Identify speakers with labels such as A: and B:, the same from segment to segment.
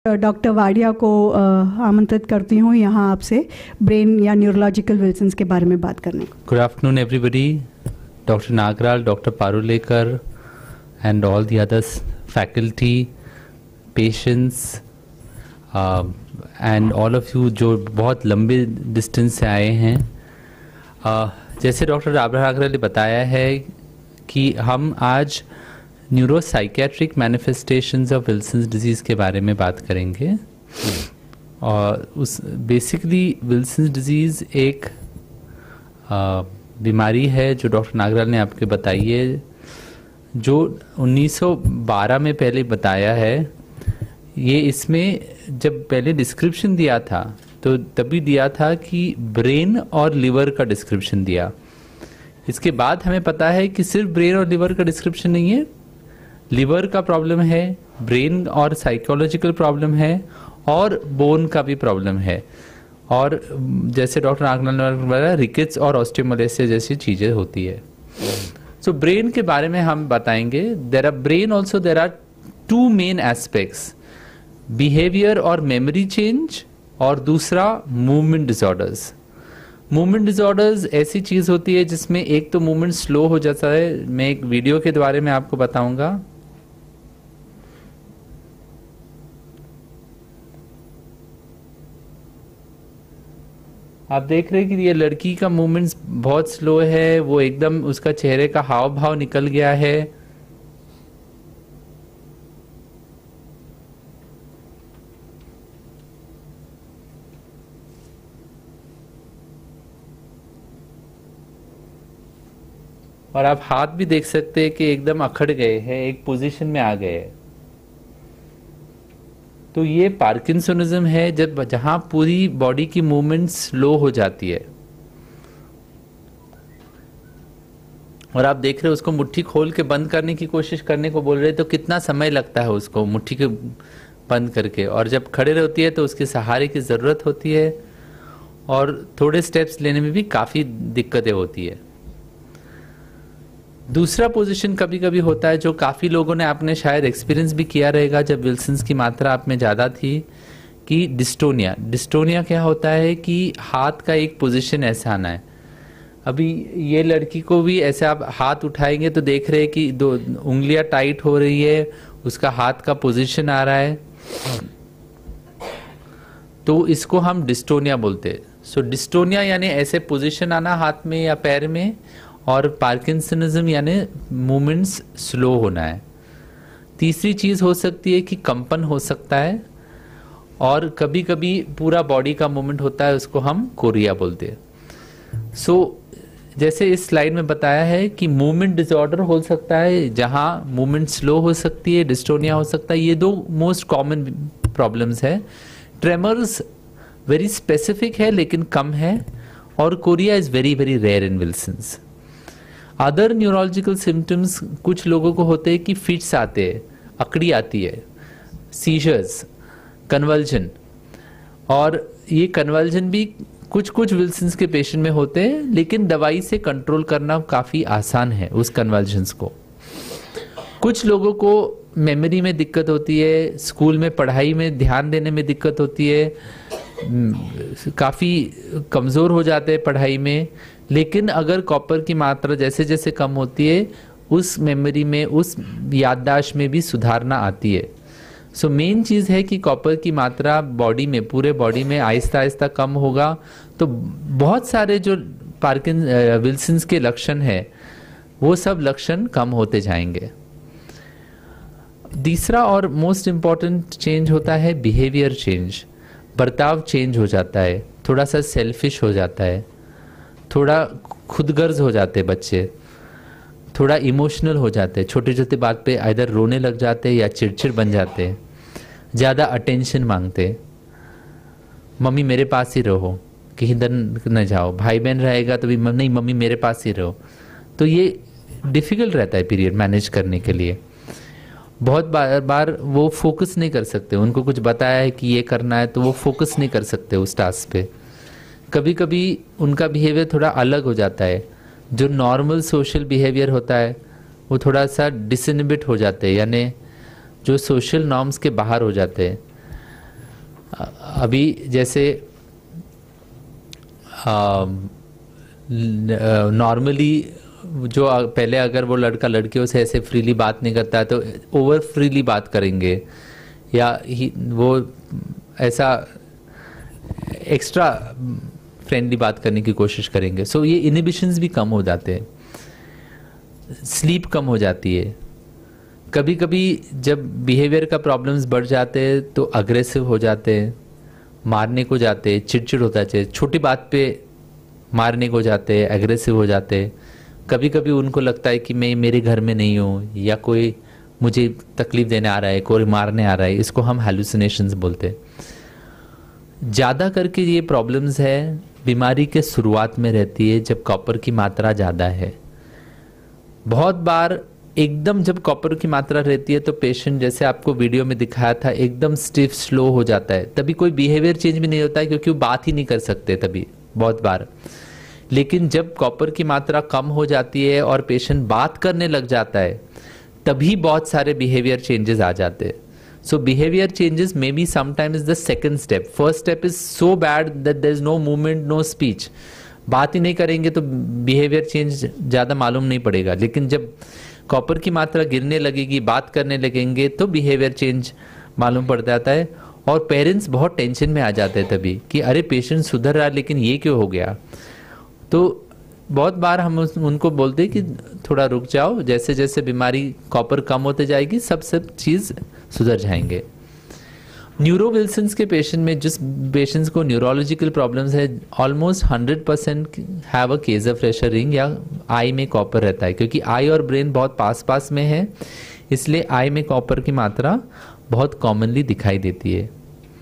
A: Doctor Wadia को आमंत्रित करती हूँ यहाँ आपसे ब्रेन या न्यूरोलॉजिकल विल्सन्स के बारे में बात करने को।
B: Good afternoon everybody, doctor Nagral, doctor Parulekar and all the others faculty, patients and all of you जो बहुत लंबे डिस्टेंस से आए हैं। जैसे डॉक्टर नागराल ने बताया है कि हम आज neuropsychiatric manifestations of Wilson's disease के बारे में बात करेंगे। और उस बेसिकली विल्सन्स डिजीज़ एक बीमारी है जो डॉक्टर नागराल ने आपके बताई है, जो 1912 में पहले बताया है। ये इसमें जब पहले डिस्क्रिप्शन दिया था तो तभी दिया था कि ब्रेन और लिवर का डिस्क्रिप्शन दिया। इसके बाद हमें पता है कि सिर्फ ब्रेन और लिवर का डिस्क्रिप्शन नहीं है, लिवर का प्रॉब्लम है, ब्रेन और साइकोलॉजिकल प्रॉब्लम है और बोन का भी प्रॉब्लम है। और जैसे डॉक्टर नागराल ने बताया रिकेट्स और ऑस्टियोमालाइसिस जैसी चीज़ें होती है। सो ब्रेन के बारे में हम बताएंगे। There are brain also there are two main aspects, behaviour और मेमोरी चेंज, और दूसरा मूवमेंट डिसऑर्डर्स। मूवमेंट डिसऑर्डर्स ऐसी चीज़ होती है जिसमें एक तो मूवमेंट स्लो हो जाता है। मैं एक वीडियो के द्वारा में आपको बताऊंगा। आप देख रहे हैं कि ये लड़की का मूवमेंट्स बहुत स्लो है, वो एकदम उसका चेहरे का हाव भाव निकल गया है। और आप हाथ भी देख सकते हैं कि एकदम अखड़ गए हैं, एक पोजीशन में आ गए हैं। तो ये पार्किंसोनिज्म है, जब जहां पूरी बॉडी की मूवमेंट स्लो हो जाती है। और आप देख रहे हो उसको मुट्ठी खोल के बंद करने की कोशिश करने को बोल रहे, तो कितना समय लगता है उसको मुट्ठी के बंद करके। और जब खड़े रहती है तो उसके सहारे की ज़रूरत होती है और थोड़े स्टेप्स लेने में भी काफ़ी दिक्कतें होती है। दूसरा पोजीशन कभी कभी होता है जो काफ़ी लोगों ने आपने शायद एक्सपीरियंस भी किया रहेगा जब विल्सन्स की मात्रा आप में ज़्यादा थी, कि डिस्टोनिया। डिस्टोनिया क्या होता है कि हाथ का एक पोजीशन ऐसा आना है। अभी ये लड़की को भी ऐसे आप हाथ उठाएंगे तो देख रहे हैं कि दो उंगलियां टाइट हो रही है, उसका हाथ का पोजीशन आ रहा है, तो इसको हम डिस्टोनिया बोलते हैं। सो डिस्टोनिया यानी ऐसे पोजीशन आना हाथ में या पैर में, और पार्किंसनिज्म यानी मूवमेंट्स स्लो होना है। तीसरी चीज़ हो सकती है कि कंपन हो सकता है, और कभी कभी पूरा बॉडी का मूवमेंट होता है, उसको हम कोरिया बोलते हैं। सो जैसे इस स्लाइड में बताया है कि मूवमेंट डिसऑर्डर हो सकता है जहां मूवमेंट स्लो हो सकती है, डिस्टोनिया हो सकता है। ये दो मोस्ट कॉमन प्रॉब्लम्स है। ट्रेमर्स वेरी स्पेसिफिक है लेकिन कम है, और chorea is very very rare in Wilson's. Other neurological symptoms कुछ लोगों को होते हैं कि फिट्स आते हैं, अकड़ी आती है, सीजर्स, कन्वल्जन। और ये कन्वल्जन भी कुछ कुछ विल्सन्स के पेशेंट में होते हैं, लेकिन दवाई से कंट्रोल करना काफ़ी आसान है उस कन्वल्जन्स को। कुछ लोगों को मेमोरी में दिक्कत होती है, स्कूल में पढ़ाई में ध्यान देने में दिक्कत होती है, काफ़ी कमज़ोर हो जाते हैं पढ़ाई में। लेकिन अगर कॉपर की मात्रा जैसे जैसे कम होती है, उस मेमोरी में, उस याददाश्त में भी सुधारना आती है। सो मेन चीज़ है कि कॉपर की मात्रा बॉडी में, पूरे बॉडी में आहिस्ता आहिस्ता कम होगा तो बहुत सारे जो विल्सन्स के लक्षण है वो सब लक्षण कम होते जाएंगे। तीसरा और मोस्ट इम्पॉर्टेंट चेंज होता है बिहेवियर चेंज। बर्ताव चेंज हो जाता है, थोड़ा सा सेल्फिश हो जाता है, थोड़ा खुदगर्ज हो जाते हैं बच्चे, थोड़ा इमोशनल हो जाते हैं, छोटी छोटी बात पे इधर रोने लग जाते हैं या चिड़चिड़ बन जाते हैं, ज़्यादा अटेंशन मांगते हैं। मम्मी मेरे पास ही रहो, कहीं इधर न जाओ, भाई बहन रहेगा तो भी नहीं, मम्मी मेरे पास ही रहो। तो ये डिफ़िकल्ट रहता है पीरियड मैनेज करने के लिए। बहुत बार वो फोकस नहीं कर सकते, उनको कुछ बताया है कि ये करना है तो वो फोकस नहीं कर सकते उस टास्क पे। कभी कभी उनका बिहेवियर थोड़ा अलग हो जाता है, जो नॉर्मल सोशल बिहेवियर होता है वो थोड़ा सा डिसइनहिबिट हो जाते हैं, यानी जो सोशल नॉर्म्स के बाहर हो जाते हैं। अभी जैसे नॉर्मली जो पहले अगर वो लड़का लड़कियों से ऐसे फ्रीली बात नहीं करता है तो ओवर फ्रीली बात करेंगे या वो ऐसा एक्स्ट्रा फ्रेंडली बात करने की कोशिश करेंगे। सो ये इनहिबिशंस भी कम हो जाते हैं, स्लीप कम हो जाती है। कभी कभी जब बिहेवियर का प्रॉब्लम्स बढ़ जाते हैं तो अग्रेसिव हो जाते हैं, मारने को जाते हैं, चिड़चिड़ होता है, छोटी बात पे मारने को जाते हैं, एग्रेसिव हो जाते हैं। कभी कभी उनको लगता है कि मैं मेरे घर में नहीं हूँ या कोई मुझे तकलीफ देने आ रहा है, कोई मारने आ रहा है। इसको हम हैलुसिनेशंस बोलते हैं। ज़्यादा करके ये प्रॉब्लम्स है बीमारी के शुरुआत में रहती है जब कॉपर की मात्रा ज़्यादा है। बहुत बार एकदम जब कॉपर की मात्रा रहती है तो पेशेंट, जैसे आपको वीडियो में दिखाया था, एकदम स्टिफ स्लो हो जाता है। तभी कोई बिहेवियर चेंज भी नहीं होता है क्योंकि वो बात ही नहीं कर सकते तभी बहुत बार। लेकिन जब कॉपर की मात्रा कम हो जाती है और पेशेंट बात करने लग जाता है तभी बहुत सारे बिहेवियर चेंजेस आ जाते हैं। So behaviour changes may be sometimes the second step. First step is so bad that there is no movement, no speech. बात ही नहीं करेंगे तो बिहेवियर चेंज ज़्यादा मालूम नहीं पड़ेगा। लेकिन जब कॉपर की मात्रा गिरने लगेगी, बात करने लगेंगे तो बिहेवियर चेंज मालूम पड़ जाता है। और पेरेंट्स बहुत टेंशन में आ जाते हैं तभी कि अरे पेशेंट सुधर रहा है लेकिन ये क्यों हो गया। तो बहुत बार हम उनको बोलते हैं कि थोड़ा रुक जाओ, जैसे जैसे बीमारी कॉपर कम होते जाएगी सब चीज़ सुधर जाएंगे। न्यूरो विल्सन्स के पेशेंट में, जिस पेशेंट्स को न्यूरोलॉजिकल प्रॉब्लम्स है, almost 100% have a Kayser Fleischer ring या आई में कॉपर रहता है। क्योंकि आई और ब्रेन बहुत पास पास में है इसलिए आई में कॉपर की मात्रा बहुत कॉमनली दिखाई देती है।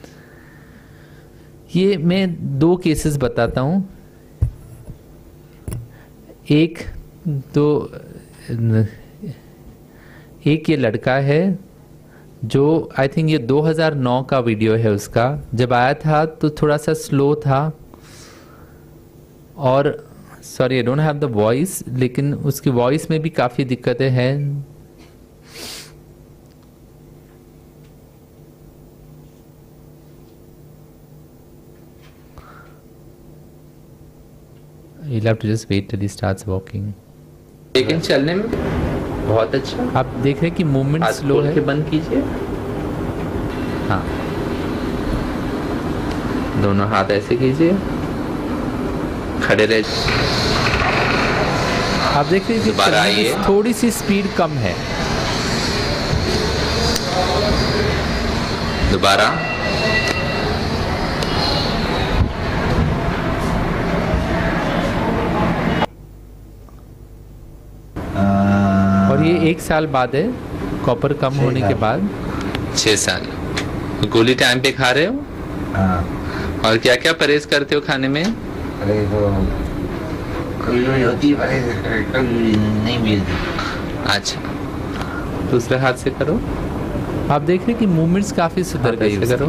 B: ये मैं 2 केसेस बताता हूँ। एक ये लड़का है जो आई थिंक ये 2009 का वीडियो है उसका। जब आया था तो थोड़ा सा स्लो था और sorry I don't have the voice, लेकिन उसकी वॉइस में भी काफ़ी दिक्कतें हैं। You'll have to just wait till he starts walking.
C: लेकिन चलने में बहुत अच्छा।
B: आप देख रहे हैं कि मूवमेंट स्लो है।
C: बंद कीजिए।
B: हाँ,
C: दोनों हाथ ऐसे कीजिए, खड़े रहे।
B: आप देख रहे हैं कि
C: दोबारा आइए।
B: थोड़ी सी स्पीड कम है।
C: दोबारा।
B: और ये 1 साल बाद है कॉपर कम होने के बाद।
C: 6 साल। गोली टाइम पे खा रहे हो?
D: हाँ।
C: और क्या क्या परहेज करते हो खाने में?
D: अरे वो कभी होती है, कभी नहीं मिलती।
C: अच्छा,
B: दूसरे हाथ से करो। आप देख रहे हैं कि मूवमेंट्स काफी सुधर गई।
C: करो।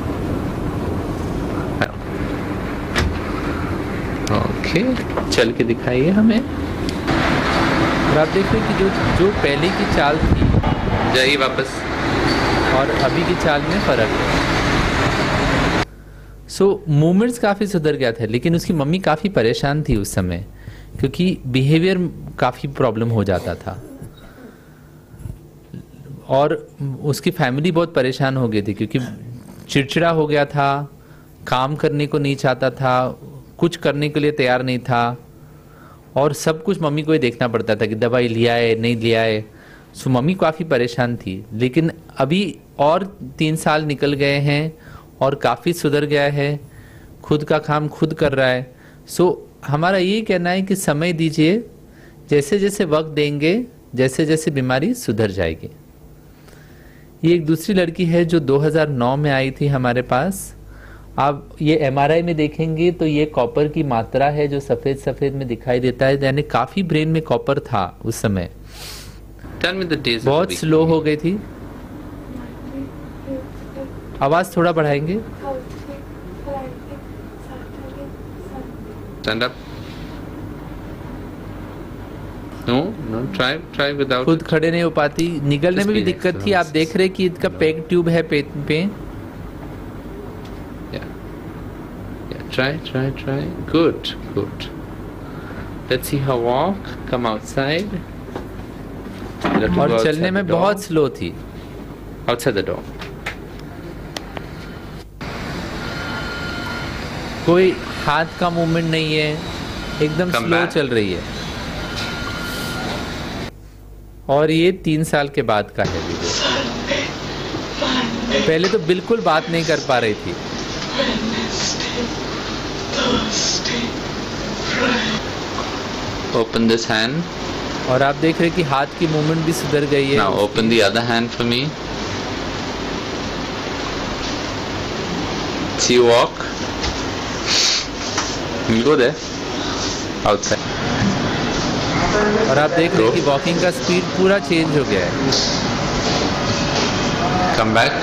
C: ओके, चल के दिखाइए हमें।
B: और आप देख रहे हैं कि जो पहले की चाल थी,
C: जाइए वापस,
B: और अभी की चाल में फर्क है। सो मूवमेंट्स काफ़ी सुधर गया था। लेकिन उसकी मम्मी काफ़ी परेशान थी उस समय क्योंकि बिहेवियर काफ़ी प्रॉब्लम हो जाता था और उसकी फैमिली बहुत परेशान हो गई थी क्योंकि चिड़चिड़ा हो गया था, काम करने को नहीं चाहता था, कुछ करने के लिए तैयार नहीं था और सब कुछ मम्मी को ही देखना पड़ता था कि दवाई लिया है नहीं लिया है। सो मम्मी काफ़ी परेशान थी। लेकिन अभी और 3 साल निकल गए हैं और काफ़ी सुधर गया है, खुद का काम खुद कर रहा है। सो हमारा ये कहना है कि समय दीजिए, जैसे जैसे वक्त देंगे जैसे जैसे बीमारी सुधर जाएगी। ये एक दूसरी लड़की है जो 2009 में आई थी हमारे पास। आप ये एमआरआई में देखेंगे तो ये कॉपर की मात्रा है जो सफ़ेद सफ़ेद में दिखाई देता है, यानी काफ़ी ब्रेन में कॉपर था उस समय। बहुत स्लो हो गई थी। आवाज़ थोड़ा बढ़ाएंगे।
C: Stand up. No, try without.
B: खुद खड़े नहीं हो पाती, निकलने में भी दिक्कत थी। आप देख रहे कि इसका पेग ट्यूब है पेट पे।
C: Try. Good. Let's see her walk. Come outside.
B: और चलने में बहुत स्लो थी.
C: Outside the door.
B: कोई हाथ का मूवमेंट नहीं है, एकदम स्लो चल रही है. और ये 3 साल के बाद का है वीडियो. पहले तो बिल्कुल बात नहीं कर पा रही थी.
C: Open this hand.
B: और आप देख रहे हैं कि हाथ की मूवमेंट भी सुधर गई है.
C: Now open the other hand for me. See you walk. You go there. Outside.
B: और आप देख रहे हैं कि वॉकिंग का स्पीड पूरा चेंज हो गया है.
C: Come back.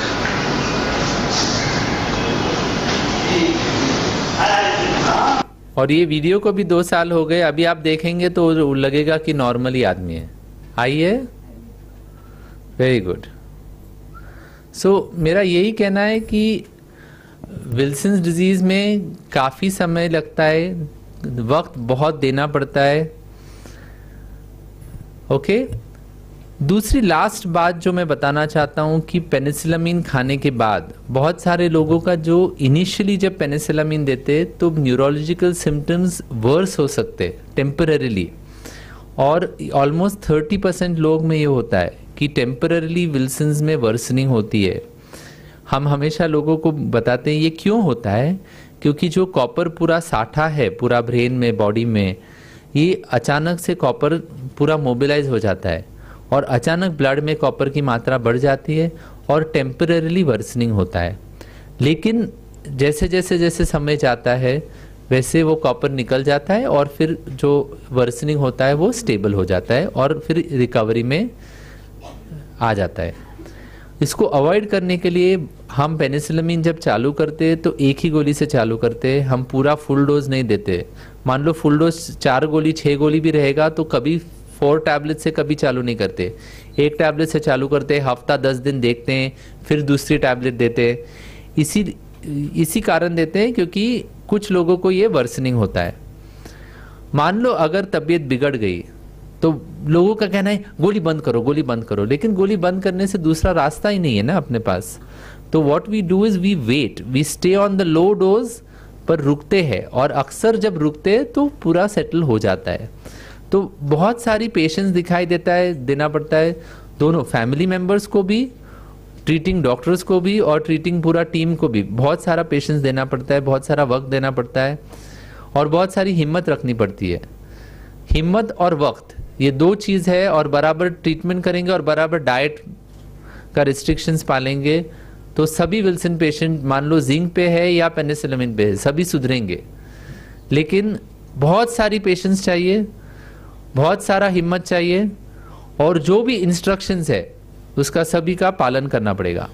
B: और ये वीडियो को भी 2 साल हो गए. अभी आप देखेंगे तो लगेगा कि नॉर्मली आदमी है. आइए. Very good. सो मेरा यही कहना है कि विल्सन्स डिजीज में काफ़ी समय लगता है, वक्त बहुत देना पड़ता है. ओके. दूसरी लास्ट बात जो मैं बताना चाहता हूं कि पेनिसिलामिन खाने के बाद बहुत सारे लोगों का जो इनिशियली जब पेनिसिलामिन देते तो न्यूरोलॉजिकल सिम्टम्स वर्स हो सकते टेम्पररीली. और ऑलमोस्ट 30% लोग में ये होता है कि टेम्पररीली विल्सन्स में वर्सनिंग होती है. हम हमेशा लोगों को बताते हैं ये क्यों होता है, क्योंकि जो कॉपर पूरा साठा है पूरा ब्रेन में, बॉडी में, ये अचानक से कॉपर पूरा मोबिलाइज हो जाता है और अचानक ब्लड में कॉपर की मात्रा बढ़ जाती है और टेम्पररीली वर्सनिंग होता है. लेकिन जैसे जैसे जैसे समय जाता है वैसे वो कॉपर निकल जाता है और फिर जो वर्सनिंग होता है वो स्टेबल हो जाता है और फिर रिकवरी में आ जाता है. इसको अवॉइड करने के लिए हम पेनिसिलामिन जब चालू करते हैं तो एक ही गोली से चालू करते हैं. हम पूरा फुल डोज नहीं देते. मान लो फुल डोज 4 गोली 6 गोली भी रहेगा तो कभी 4 टैबलेट से कभी चालू नहीं करते. एक टैबलेट से चालू करते हैं, हफ्ता 10 दिन देखते हैं, फिर दूसरी टैबलेट देते हैं. इसी कारण देते हैं क्योंकि कुछ लोगों को ये वर्सनिंग होता है. मान लो अगर तबीयत बिगड़ गई तो लोगों का कहना है गोली बंद करो, लेकिन गोली बंद करने से दूसरा रास्ता ही नहीं है ना अपने पास. तो what we do is we wait, we stay on the low dose, पर रुकते हैं. और अक्सर जब रुकते हैं तो पूरा सेटल हो जाता है. तो बहुत सारी पेशेंस दिखाई देना पड़ता है, दोनों फैमिली मेंबर्स को भी, ट्रीटिंग डॉक्टर्स को भी और ट्रीटिंग पूरा टीम को भी बहुत सारा पेशेंस देना पड़ता है, बहुत सारा वक्त देना पड़ता है और बहुत सारी हिम्मत रखनी पड़ती है. हिम्मत और वक्त ये 2 चीज़ है. और बराबर ट्रीटमेंट करेंगे और बराबर डाइट का रिस्ट्रिक्शंस पालेंगे तो सभी विल्सन पेशेंट, मान लो जिंक पे है या पेनिसिलामिन पे है, सभी सुधरेंगे. लेकिन बहुत सारी पेशेंस चाहिए, बहुत सारा हिम्मत चाहिए और जो भी इंस्ट्रक्शंस है उसका सभी का पालन करना पड़ेगा.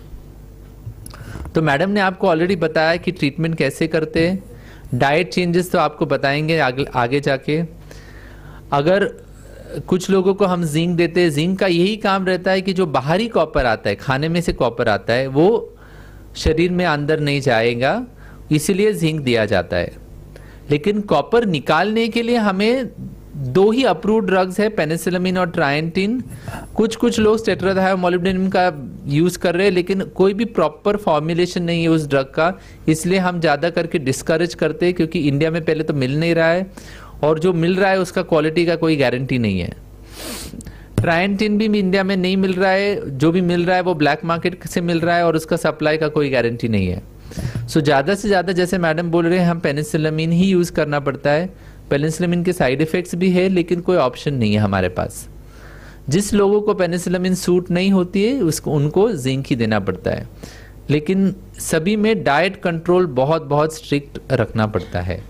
B: तो मैडम ने आपको ऑलरेडी बताया कि ट्रीटमेंट कैसे करते हैं. डाइट चेंजेस तो आपको बताएंगे आगे जाके. अगर कुछ लोगों को हम जिंक देते हैं, जिंक का यही काम रहता है कि जो बाहरी कॉपर आता है, खाने में से कॉपर आता है, वो शरीर में अंदर नहीं जाएगा, इसीलिए जिंक दिया जाता है. लेकिन कॉपर निकालने के लिए हमें 2 ही अप्रूव्ड ड्रग्स है, पेनिसिलामिन और ट्रायंटिन. कुछ लोग स्टेट्राथायोमोलिब्डेनम का यूज कर रहे हैं लेकिन कोई भी प्रॉपर फॉर्मुलेशन नहीं है उस ड्रग का, इसलिए हम ज्यादा करके डिस्करेज करते हैं क्योंकि इंडिया में पहले तो मिल नहीं रहा है और जो मिल रहा है उसका क्वालिटी का कोई गारंटी नहीं है. ट्रायंटिन भी इंडिया में नहीं मिल रहा है, जो भी मिल रहा है वो ब्लैक मार्केट से मिल रहा है और उसका सप्लाई का कोई गारंटी नहीं है. सो ज़्यादा से ज़्यादा जैसे मैडम बोल रहे हैं हम पेनिसिलामिन ही यूज़ करना पड़ता है. पेनिसिलामिन के साइड इफ़ेक्ट्स भी है लेकिन कोई ऑप्शन नहीं है हमारे पास. जिस लोगों को पेनिसिलामिन सूट नहीं होती है उनको जिंक ही देना पड़ता है. लेकिन सभी में डाइट कंट्रोल बहुत स्ट्रिक्ट रखना पड़ता है.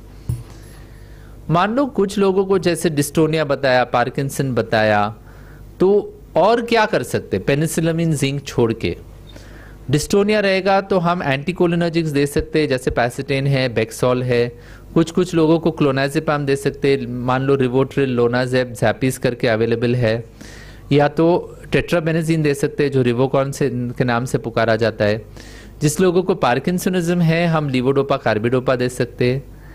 B: मान लो कुछ लोगों को जैसे डिस्टोनिया बताया, पार्किंसन बताया, तो और क्या कर सकते पेनिसिलामिन जिंक छोड़ के. डिस्टोनिया रहेगा तो हम एंटीकोलिनर्जिक्स दे सकते हैं जैसे पैसेटेन है, बेक्सॉल है. कुछ लोगों को क्लोनाजेपाम दे सकते हैं, मान लो रिवोट्रिल, लोनाजेप, जैपिस करके अवेलेबल है. या तो टेट्राबेनेजिन दे सकते हैं जो रिवोकॉन से के नाम से पुकारा जाता है. जिस लोगों को पार्किंसनिज्म है हम लीवोडोपा, कार्बिडोपा दे सकते हैं.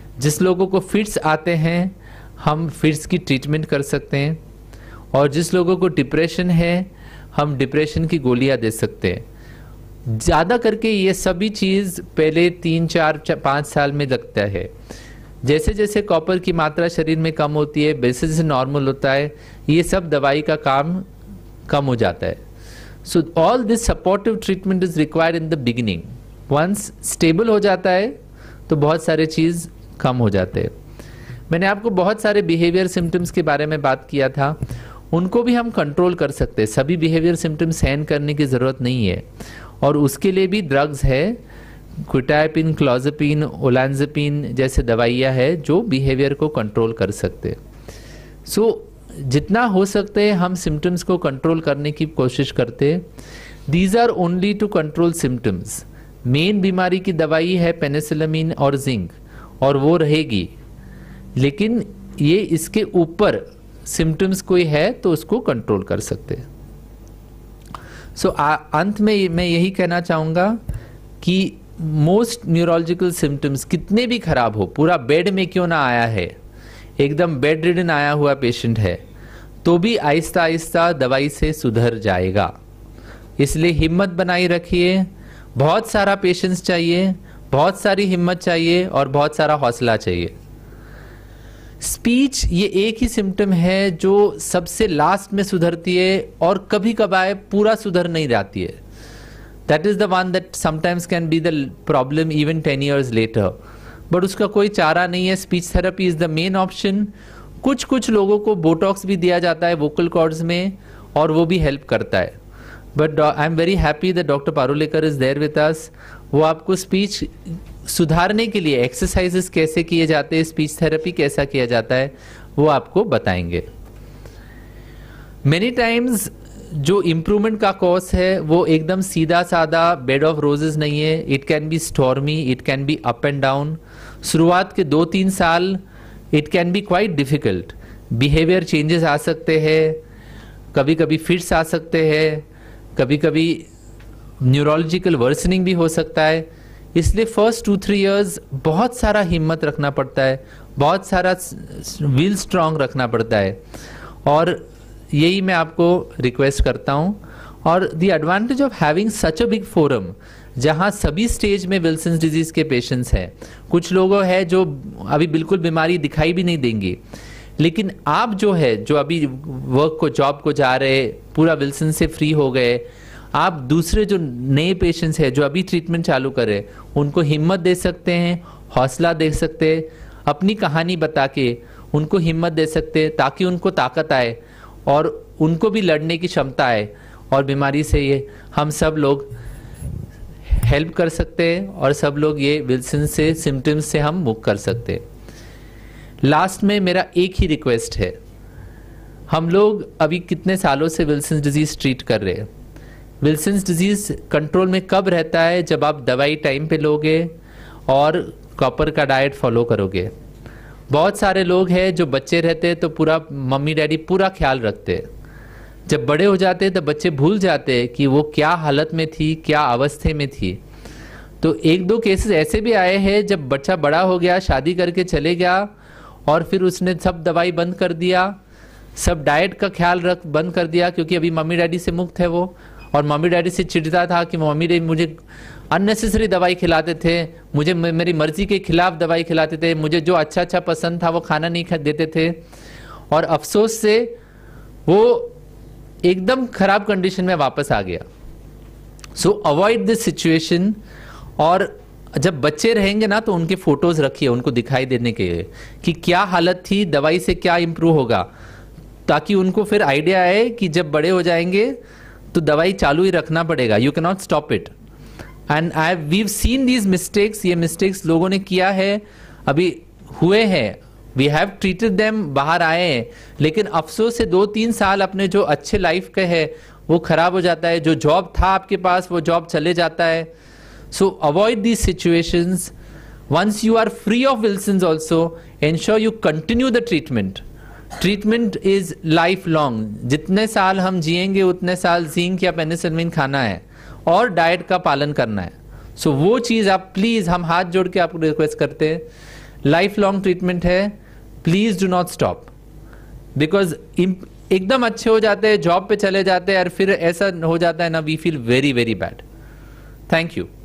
B: जिस लोगों को फिट्स आते हैं हम फिट्स की ट्रीटमेंट कर सकते हैं, और जिस लोगों को डिप्रेशन है हम डिप्रेशन की गोलियां दे सकते हैं। ज़्यादा करके ये सभी चीज़ पहले 3, 4, 5 साल में लगता है। जैसे जैसे कॉपर की मात्रा शरीर में कम होती है, जैसे जैसे नॉर्मल होता है, ये सब दवाई का काम कम हो जाता है। So all this supportive treatment is required in the beginning. Once stable हो जाता है तो बहुत सारे चीज़ कम हो जाते हैं। मैंने आपको बहुत सारे बिहेवियर सिम्टम्स के बारे में बात किया था, उनको भी हम कंट्रोल कर सकते हैं। सभी बिहेवियर सिम्टम्स सहन करने की ज़रूरत नहीं है, और उसके लिए भी ड्रग्स है, क्विटाइपिन, क्लोज़ेपिन, ओलांज़ेपिन जैसे दवाइयाँ है जो बिहेवियर को कंट्रोल कर सकते हैं। सो जितना हो सकते हैं हम सिम्टम्स को कंट्रोल करने की कोशिश करते हैं। These are only to control symptoms. Main बीमारी की दवाई है पेनिसिलिन और जिंक, और वो रहेगी, लेकिन ये इसके ऊपर सिम्टम्स कोई है तो उसको कंट्रोल कर सकते हैं। सो अंत में मैं यही कहना चाहूँगा कि मोस्ट न्यूरोलॉजिकल सिम्टम्स कितने भी खराब हो, पूरा बेड में क्यों ना आया है, एकदम बेड रिडन आया हुआ पेशेंट है, तो भी आहिस्ता आहिस्ता दवाई से सुधर जाएगा। इसलिए हिम्मत बनाई रखिए। बहुत सारा पेशेंस चाहिए, बहुत सारी हिम्मत चाहिए और बहुत सारा हौसला चाहिए। स्पीच ये एक ही सिम्टम है जो सबसे लास्ट में सुधरती है और कभी कभार पूरा सुधर नहीं जाती है। That is the one that sometimes can be the problem even 10 years later, but उसका कोई चारा नहीं है। Speech therapy is the main option. कुछ लोगों को बोटॉक्स भी दिया जाता है वोकल कॉर्ड्स में, और वो भी हेल्प करता है। But I am very happy that doctor Parulekar is there with us. वो आपको स्पीच सुधारने के लिए एक्सरसाइजेस कैसे किए जाते हैं, स्पीच थेरेपी कैसा किया जाता है, वो आपको बताएंगे। मेनी टाइम्स जो इम्प्रूवमेंट का कोर्स है वो एकदम सीधा साधा बेड ऑफ रोजेस नहीं है। It can be stormy, it can be up and down. शुरुआत के 2-3 साल it can be quite difficult. Behaviour changes आ सकते हैं, कभी कभी फिट्स आ सकते हैं, कभी कभी न्यूरोलॉजिकल वर्सनिंग भी हो सकता है। इसलिए फर्स्ट 2-3 years बहुत सारा हिम्मत रखना पड़ता है, बहुत सारा विल स्ट्रांग रखना पड़ता है, और यही मैं आपको रिक्वेस्ट करता हूँ। और the advantage of having such a big forum जहाँ सभी स्टेज में विल्सन्स डिजीज के पेशेंट्स हैं। कुछ लोगों हैं जो अभी बिल्कुल बीमारी दिखाई भी नहीं देंगी, लेकिन आप जो है जो अभी वर्क को जॉब को जा रहे, पूरा विल्सन से फ्री हो गए, आप दूसरे जो नए पेशेंट्स हैं जो अभी ट्रीटमेंट चालू करें उनको हिम्मत दे सकते हैं, हौसला दे सकते हैं, अपनी कहानी बता के उनको हिम्मत दे सकते हैं ताकि उनको ताकत आए और उनको भी लड़ने की क्षमता आए, और बीमारी से ये हम सब लोग हेल्प कर सकते हैं और सब लोग ये विल्सन से सिम्टम्स से हम मुक्त कर सकते हैं। लास्ट में मेरा एक ही रिक्वेस्ट है, हम लोग अभी कितने सालों से विल्सन डिजीज ट्रीट कर रहे हैं। विल्सन डिजीज कंट्रोल में कब रहता है, जब आप दवाई टाइम पे लोगे और कॉपर का डाइट फॉलो करोगे। बहुत सारे लोग हैं जो बच्चे रहते हैं तो पूरा मम्मी डैडी पूरा ख्याल रखते हैं, जब बड़े हो जाते हैं तो बच्चे भूल जाते हैं कि वो क्या हालत में थी, क्या अवस्थे में थी। तो 1-2 केसेस ऐसे भी आए हैं जब बच्चा बड़ा हो गया, शादी करके चले गया और फिर उसने सब दवाई बंद कर दिया, सब डाइट का ख्याल रख बंद कर दिया, क्योंकि अभी मम्मी डैडी से मुक्त है वो, और मम्मी डैडी से चिढ़ता था कि मम्मी डैडी मुझे अननेसेसरी दवाई खिलाते थे, मुझे मेरी मर्जी के खिलाफ दवाई खिलाते थे, मुझे जो अच्छा अच्छा पसंद था वो खाना नहीं देते थे, और अफसोस से वो एकदम खराब कंडीशन में वापस आ गया। So avoid this situation. और जब बच्चे रहेंगे ना तो उनके फोटोज रखिए, उनको दिखाई देने के लिए कि क्या हालत थी, दवाई से क्या इंप्रूव होगा, ताकि उनको फिर आइडिया आए कि जब बड़े हो जाएंगे तो दवाई चालू ही रखना पड़ेगा, you can not stop it. And we've seen these mistakes, ये मिस्टेक्स लोगों ने किया है, अभी हुए हैं, वी हैव ट्रीटेड देम, बाहर आए हैं, लेकिन अफसोस से 2-3 साल अपने जो अच्छे लाइफ के है वो खराब हो जाता है, जो जॉब था आपके पास वो जॉब चले जाता है। So avoid these situations. Once you are free of Wilson's also ensure you continue the treatment. Treatment is life long, जितने साल हम जिएंगे उतने साल जिंक या पेनिसिलिन खाना है और डाइट का पालन करना है। सो वो चीज़ आप प्लीज़, हम हाथ जोड़ के आपको रिक्वेस्ट करते हैं, लाइफ लॉन्ग ट्रीटमेंट है, please do not stop, because एकदम अच्छे हो जाते हैं, जॉब पे चले जाते हैं और फिर ऐसा हो जाता है ना, we feel very very bad. Thank you.